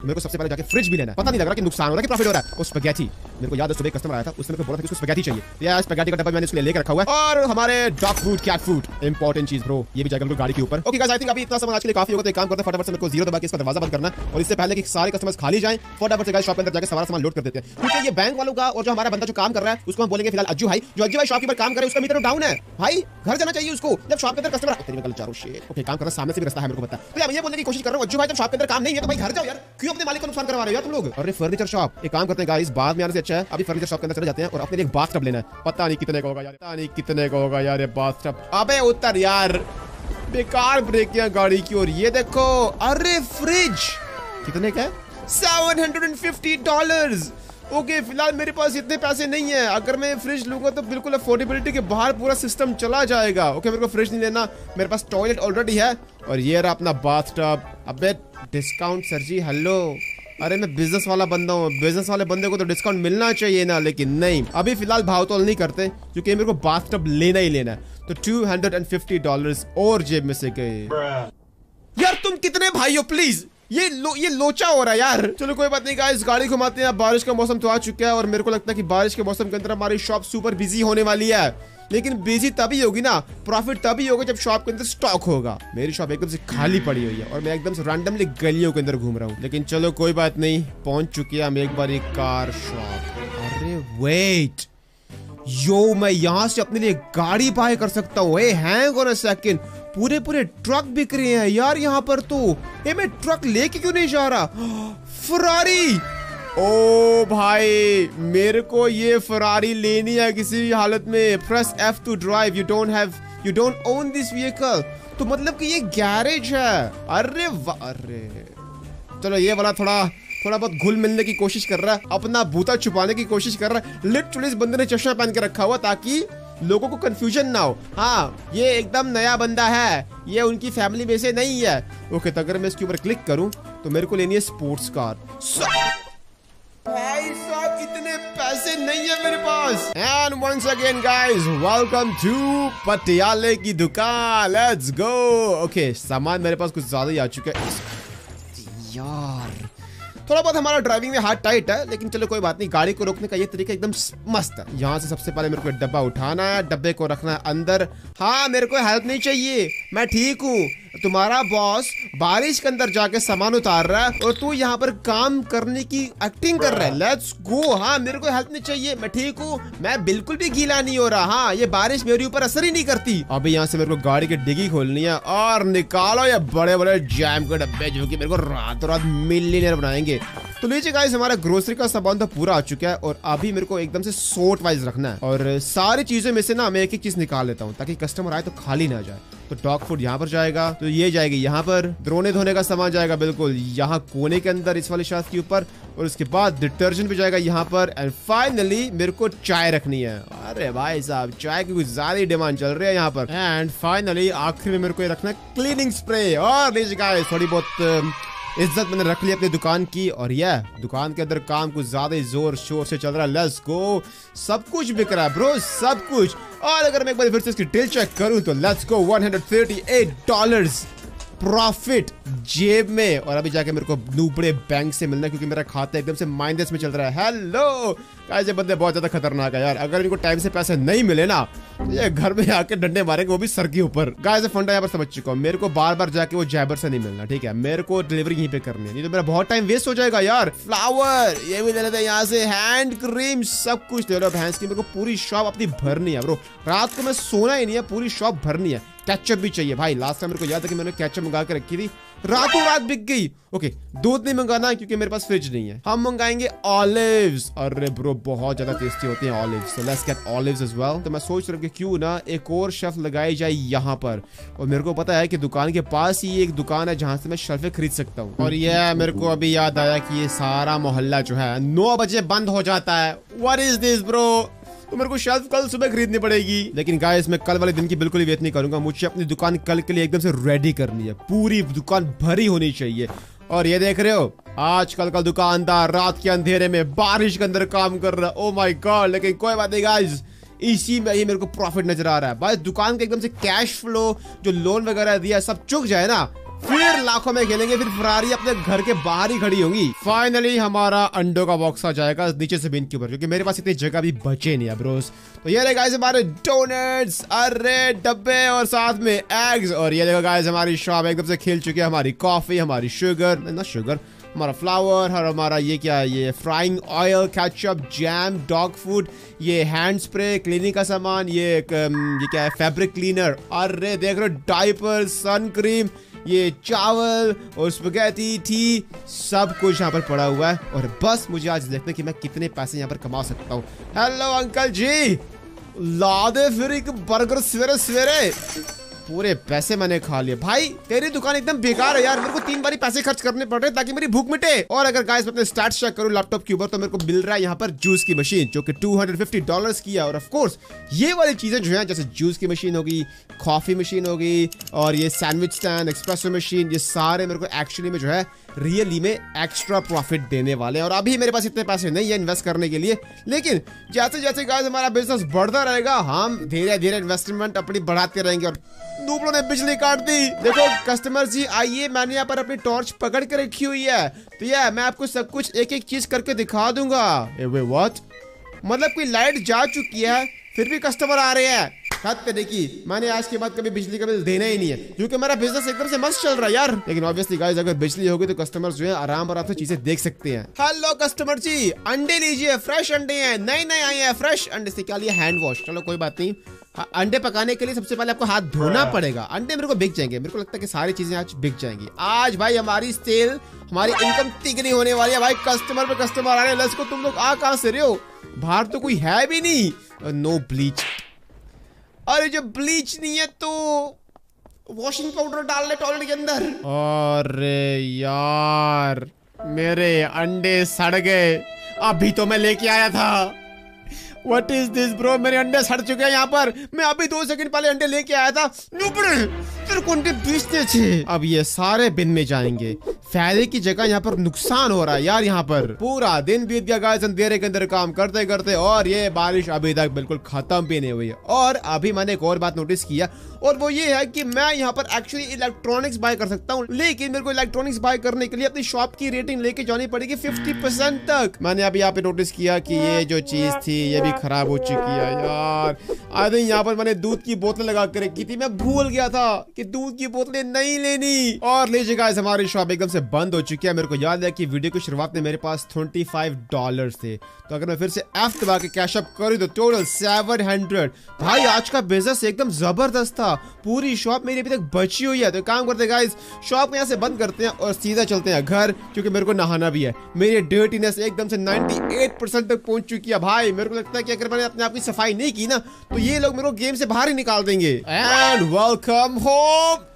तो मेरे को सबसे पहले जाके फ्रिज भी लेना है। पता नहीं लग रहा कि नुकसान हो रहा है कि प्रॉफिट हो रहा है। वो स्पैगेटी, मेरे को याद है सुबह कस्टमर आया था, उसने मेरे को बोला था कि उसको स्पैगेटी चाहिए। यार स्पैगेटी का डब्बा मैंने इसलिए लेकर रखा हुआ है। और हमारे dog food, cat food, important चीज ब्रो, ये भी जाएगा बिल्कुल गाड़ी के ऊपर। ओके गाइस, आई थिंक अभी इतना सामान आज के लिए काफी होगा, तो एक काम करते हैं फटाफट से मेरे को जीरो दबा के इसका दरवाजा बंद करना है और इससे पहले कि सारे कस्टमर्स खाली जाएं, फटाफट से गाइस शॉप के अंदर जाकर सारा सामान लोड कर देते हैं। क्योंकि ये बैंक वालों का और जो हमारा बंदा जो काम कर रहा है उसको हम बोलेंगे फिलहाल अज्जू भाई, जो अज्जू भाई शॉप पर काम करे उसका मीटर डाउन है भाई, घर जाना चाहिए उसको। जब शॉप के अंदर कस्टमर तेरी मैं गलत जा रहा हूं शिट। ओके काम कर रहा सामने से भी रास्ता है मेरे को पता है। तो यार ये बोलने की कोशिश कर रहा हूं अज्जू भाई जब शॉप के अंदर काम नहीं है तो भाई घर जाओ यार, क्यों अपने मालिक को नुकसान करवा रहे हो यार तुम लोग। अरे फर्नीचर शॉप, एक काम करते हैं गाइस, बाद में आने से अच्छा है अभी फर्नीचर शॉप के अंदर चले जाते हैं और अपने लिए एक बाथटब लेना है। पता नहीं कितने का होगा यार, पता नहीं कितने का होगा यार ये बाथटब। अबे उतर यार, बेकार ब्रेकियां गाड़ी की। और ये देखो, अरे फ्रिज कितने का है? $750। ओके फिलहाल मेरे पास इतने पैसे नहीं है, अगर मैं फ्रिज लूंगा तो बिल्कुल अफोर्डेबिलिटी के बाहर पूरा सिस्टम चला जाएगा। ओके मेरे को फ्रिज नहीं लेना, मेरे पास टॉयलेट ऑलरेडी है और ये रहा अपना बाथटब। अबे डिस्काउंट सर जी, हेलो। अरे मैं बिजनेस वाला बंदा हूँ, बिजनेस वाले बंदे को तो डिस्काउंट मिलना चाहिए ना, लेकिन नहीं, अभी फिलहाल भाव तोल नहीं करते क्योंकि मेरे को बाथटब लेना ही लेना है। तो $250 और जेब में से गए। यार तुम कितने भाई हो प्लीज, ये लोचा हो रहा है यार। चलो कोई बात नहीं गाइस, गाड़ी घुमाते हैं। बारिश का मौसम तो आ चुका है और मेरे को लगता है कि बारिश के मौसम के अंदर हमारी शॉप सुपर बिजी होने वाली है। लेकिन बिजी तभी होगी ना, प्रॉफिट तभी होगा जब शॉप के अंदर स्टॉक होगा। मेरी शॉप एकदम से खाली पड़ी हुई है और मैं एकदम से रैंडमली गलियों के अंदर घूम रहा हूँ। लेकिन चलो कोई बात नहीं, पहुंच चुके हैं हम एक बार एक कार शॉप। अरे वेट यो, मैं यहाँ से अपने लिए गाड़ी बाय कर सकता हूँ। हैंग ऑन अ सेकंड, पूरे ट्रक बिक रहे हैं यार यहाँ पर। तो मैं ट्रक लेके क्यों नहीं जा रहा? फरारी, ओ भाई मेरे को ये फरारी लेनी है किसी भी हालत में। Press F to drive, you don't own this vehicle। तो मतलब कि ये गैरेज है। अरे अरे चलो, ये वाला थोड़ा बहुत घुल मिलने की कोशिश कर रहा है, अपना बूता छुपाने की कोशिश कर रहा है। लिटरली इस बंदे ने चश्मा पहन के रखा हुआ ताकि लोगों को कंफ्यूजन ना हो। हाँ ये एकदम नया बंदा है, ये उनकी फैमिली में से नहीं है। ओके तो अगर मैं इसके ऊपर क्लिक करूं तो मेरे को लेनी है स्पोर्ट्स कार। भाई साहब इतने पैसे नहीं है मेरे पास। And once again guys, welcome to पटियाले की दुकान, लेट्स गो। ओके सामान मेरे पास कुछ ज्यादा ही आ चुका है यार, थोड़ा बहुत हमारा ड्राइविंग में हाथ टाइट है, लेकिन चलो कोई बात नहीं। गाड़ी को रोकने का ये तरीका एकदम मस्त है। यहाँ से सबसे पहले मेरे को डब्बा उठाना है, डब्बे को रखना है अंदर। हाँ मेरे को हेल्प नहीं चाहिए, मैं ठीक हूँ। तुम्हारा बॉस बारिश के अंदर जाके सामान उतार रहा है और तू यहाँ पर काम करने की एक्टिंग कर रहा है। Let's go. हाँ मेरे को हेल्प नहीं चाहिए, मैं ठीक हूँ, मैं बिल्कुल भी गीला नहीं हो रहा। हाँ ये बारिश मेरे ऊपर असर ही नहीं करती। अभी यहाँ से मेरे को गाड़ी की डिग्गी खोलनी है और निकालो ये बड़े बड़े जैम के डब्बे जो कि मेरे को रातों रात मिलियनेयर बनाएंगे। तो लीजिए गाइस, हमारा ग्रोसरी का सामान तो पूरा आ चुका है और अभी मेरे को एकदम से सॉर्ट वाइज रखना है और सारी चीजों में से ना मैं एक एक चीज निकाल लेता हूँ ताकि कस्टमर आए तो खाली ना जाए। तो डॉग फूड यहाँ पर जाएगा, तो ये जाएगी यहाँ पर। धोने धोने का सामान जाएगा बिल्कुल यहाँ कोने के अंदर इस वाले शेल्फ के ऊपर, और उसके बाद डिटर्जेंट भी जाएगा यहाँ पर। एंड फाइनली मेरे को चाय रखनी है। अरे भाई साहब चाय की कुछ ज्यादा ही डिमांड चल रही है यहाँ पर। एंड फाइनली आखिर में मेरे को ये रखना है क्लीनिंग स्प्रे। और लीजिए गाइस, थोड़ी बहुत इज्जत मैंने रख ली अपनी दुकान की और यह दुकान के अंदर काम कुछ ज्यादा ही जोर शोर से चल रहा है। लेट्स गो, सब कुछ बिक रहा है ब्रो, सब कुछ। और अगर मैं एक बार फिर से इसकी डिटेल चेक करूं तो लेट्स गो, $138 प्रॉफिट जेब में। और अभी जाके मेरे को नूबड़े बैंक से मिलना है क्योंकि मेरा खाता एकदम से माइनस में चल रहा है। हेलो गाइस, ये बंदे बहुत ज्यादा खतरनाक है यार। अगर इनको टाइम से पैसे नहीं मिले ना तो ये घर में आके डंडे मारेंगे, वो भी सर के ऊपर। गाइस फंडा यहाँ पर समझ चुका हूँ, मेरे को बार बार जाके वो जैबर से नहीं मिलना, ठीक है? मेरे को डिलीवरी यहीं पे करनी है, नहीं तो मेरा बहुत टाइम वेस्ट हो जाएगा यार। फ्लावर ये भी ले लेते हैं यहाँ से, हैंड क्रीम सब कुछ ले लो भैंस की। मेरे को पूरी शॉप अपनी भरनी है ब्रो, रात को मैं सोना ही नहीं है, पूरी शॉप भरनी है। केचप भी चाहिए भाई, लास्ट टाइम मेरे को याद है कि मैंने केचप मंगा के रखी थी, रातों रात बिक गई। ओके दूध नहीं मंगाना क्योंकि मेरे पास फ्रिज नहीं है, हम मंगाएंगे ऑलिव्स। अरे ब्रो बहुत ज्यादा टेस्टी होती हैं olives, so let's get olives as well. तो मैं सोच रहा हूँ कि क्यों ना एक और शेल्फ लगाई जाए यहाँ पर, और मेरे को पता है कि दुकान के पास ही एक दुकान है जहाँ से मैं शेल्फें खरीद सकता हूँ। और ये मेरे को अभी याद आया कि ये सारा मोहल्ला जो है 9 बजे बंद हो जाता है। What is this bro? तो मेरे को शेल्फ कल सुबह खरीदनी पड़ेगी। लेकिन गाइस मैं कल वाले दिन की बिल्कुल ही वेट नहीं करूंगा, मुझे अपनी दुकान कल के लिए एकदम से रेडी करनी है, पूरी दुकान भरी होनी चाहिए। और ये देख रहे हो आजकल का दुकानदार रात के अंधेरे में बारिश के अंदर काम कर रहा है। ओ माय गॉड, लेकिन कोई बात नहीं गाइस, इसी में ही मेरे को प्रॉफिट नजर आ रहा है। भाई दुकान का एकदम से कैश फ्लो जो लोन वगैरह दिया सब चुक जाए ना, फिर लाखों में खेलेंगे, फिर फरारी अपने घर के बाहर ही खड़ी होंगी। फाइनली हमारा अंडों का बॉक्स आ जाएगा नीचे से बिन के ऊपर, क्योंकि मेरे पास इतनी जगह भी बचे नहीं है ब्रोस। तो ये रहे गाइस हमारे डोनट्स, अरे डब्बे और साथ में एग्स। और ये देखो गाइस हमारी शॉप एकदम से खिल चुकी है। हमारी कॉफी, हमारी शुगर, ना शुगर, हमारा फ्लावर और हमारा ये क्या है, ये frying oil, ketchup, jam, dog food, ये हैंड स्प्रे, क्लीनिंग का सामान, ये क्या है, फैब्रिक क्लीनर, अरे देख रहे हो, डायपर, सन क्रीम, ये चावल और स्पैगेटी, टी, सब कुछ यहाँ पर पड़ा हुआ है। और बस मुझे आज देखना कि मैं कितने पैसे यहाँ पर कमा सकता हूँ। हेलो अंकल जी, ला दे फिर एक बर्गर सवेरे सवेरे। पूरे पैसे मैंने खा लिए। भाई तेरी दुकान एकदम बेकार है यार, मेरे को 3 बारी पैसे खर्च करने पड़ रहे ताकि मेरी भूख मिटे। और अगर गाइस मैं अपने स्टैट्स चेक करूं लैपटॉप के ऊपर, तो मेरे को मिल रहा है यहाँ पर जूस की मशीन, जो कि $250 की है। और ऑफ कोर्स ये वाली चीजें जो है, जैसे जूस की मशीन होगी, कॉफी मशीन होगी, और ये सैंडविच स्टैंड, एक्सप्रेसो मशीन, ये सारे मेरे को एक्चुअली में जो है रियली में एक्स्ट्रा प्रॉफिट देने वाले हैं। और अभी मेरे पास इतने पैसे नहीं है इन्वेस्ट करने के लिए, लेकिन जैसे जैसे गाइस हमारा बिजनेस बढ़ता रहेगा, हम धीरे धीरे इन्वेस्टमेंट अपनी बढ़ाते रहेंगे। और नूबड़ों ने बिजली काट दी। देखो कस्टमर जी आइए, मैंने यहाँ पर अपनी टॉर्च पकड़ के रखी हुई है, तो ये मैं आपको सब कुछ एक एक चीज करके दिखा दूंगा। व्हाट, मतलब कोई लाइट जा चुकी है फिर भी कस्टमर आ रहे हैं। देखिए मैंने आज के बाद कभी बिजली का बिल देना ही नहीं है, क्योंकि मेरा बिजनेस एकदम से मस्त चल रहा है यार। लेकिन ऑब्वियसली गाइस अगर बिजली होगी तो कस्टमर्स जो है आराम से चीजें देख सकते हैं। हेलो कस्टमर जी, अंडे लीजिए, फ्रेश अंडे हैं, नए नए आए हैं फ्रेश अंडे। से क्या लिया, हैंड वॉश, चलो कोई बात नहीं। अंडे पकाने के लिए सबसे पहले आपको हाथ धोना पड़ेगा। अंडे मेरे को बिक जाएंगे, मेरे को लगता है कि सारी चीजें आज बिक जाएंगी। आज भाई हमारी सेल, हमारी इनकम तिगनी होने वाली है भाई। कस्टमर पे कस्टमर आ रहे हैं। Let's go. तुम लोग आ कहां से रहे हो? बाहर तो कोई है भी नहीं। नो ब्लीच, अरे जब ब्लीच नहीं है तो वॉशिंग पाउडर डाल ले टॉयलेट के अंदर। अरे यार मेरे अंडे सड़ गए, अभी तो मैं लेके आया था। What is this bro? मेरे अंडे सड़ चुके हैं यहाँ पर। मैं अभी 2 सेकंड पहले अंडे लेके आया था। तेरे को अंडे बेचने थे। अब ये सारे बिन में जाएंगे। फायदे की जगह यहाँ पर नुकसान हो रहा है यार। यहाँ पर पूरा दिन बीत गया गाइस अंधेरे के अंदर काम करते करते, और ये बारिश अभी तक बिल्कुल खत्म भी नहीं हुई है। और अभी मैंने एक और बात नोटिस किया, और वो ये है कि मैं यहाँ पर एक्चुअली इलेक्ट्रॉनिक्स बाय कर सकता हूँ, लेकिन मेरे को इलेक्ट्रॉनिक्स बाय करने के लिए अपनी शॉप की रेटिंग लेके जानी पड़ेगी 50% तक। मैंने अभी यहाँ पे नोटिस किया कि ये जो चीज थी ये भी खराब हो चुकी है यार। आई थिंक यहाँ पर मैंने दूध की बोतल लगा कर रखी थी, मैं भूल गया था कि दूध की बोतलें नहीं लेनी। और लीजिए गाइस हमारी शॉप एकदम से बंद हो चुकी है। मेरे को याद है कि वीडियो की शुरुआत में मेरे पास $25 थे, तो अगर मैं फिर से F दबा के कैश अप करूं तो टोटल 700। भाई आज का बिजनेस एकदम जबरदस्त था। पूरी शॉप मेरी अभी तक बची हुई है। तो काम करते गाइस, शॉप को यहाँ से बंद करते हैं और सीधा चलते हैं घर, क्योंकि मेरे को नहाना भी है। मेरी डर्टीनेस एकदम से 98% तक पहुंच चुकी है भाई। मेरे को लगता है कि अगर मैंने अपने आप की सफाई नहीं की ना, तो ये लोग मेरे को गेम से बाहर ही निकाल देंगे। And welcome home.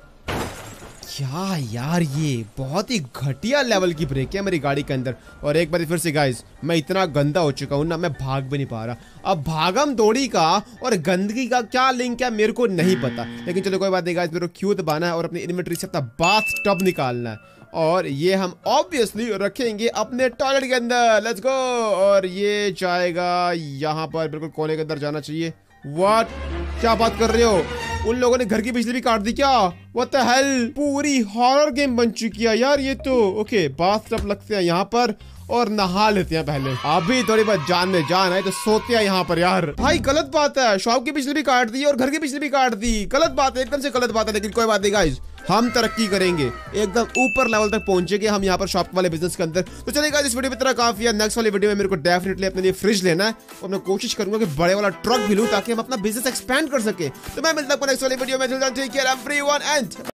क्या यार, ये बहुत ही घटिया लेवल की ब्रेक है मेरी गाड़ी के अंदर। और एक बार फिर से गाइस, मैं इतना गंदा हो चुका हूं ना, मैं भाग भी नहीं पा रहा। अब भागम दौड़ी का और गंदगी का क्या लिंक है मेरे को नहीं पता, लेकिन चलो कोई बात नहीं गाइस। मेरे को क्यू दबाना है और अपनी इन्वेंटरी से अपना बाथ टब निकालना है, और ये हम ऑब्वियसली रखेंगे अपने टॉयलेट के अंदर। Let's go. और ये जाएगा यहाँ पर, बिल्कुल कोने के अंदर जाना चाहिए। व्हाट, क्या बात कर रहे हो? उन लोगों ने घर की बिजली भी काट दी क्या? व्हाट द हेल, पूरी हॉरर गेम बन चुकी है यार ये तो। ओके, बाथ टब लगते हैं यहाँ पर और नहा लेते हैं पहले। अभी थोड़ी बहुत जान में जान है तो सोते हैं यहाँ पर यार। भाई गलत बात है, शॉप की बिजली भी काट दी और घर की बिजली भी काट दी। गलत बात है, एकदम से गलत बात है। लेकिन कोई बात नहीं गाइस, हम तरक्की करेंगे, एकदम ऊपर लेवल तक पहुंचेंगे हम यहाँ पर शॉप वाले बिजनेस के अंदर। तो चलेगा, इस वीडियो में इतना काफी है। नेक्स्ट वाली वीडियो में मेरे को डेफिनेटली अपने लिए फ्रिज लेना है, और मैं कोशिश करूंगा कि बड़े वाला ट्रक भी लूं ताकि हम अपना बिजनेस एक्सपेंड कर सके। तो मैं मिलता हूं नेक्स्ट वाली वीडियो में। Take care everyone and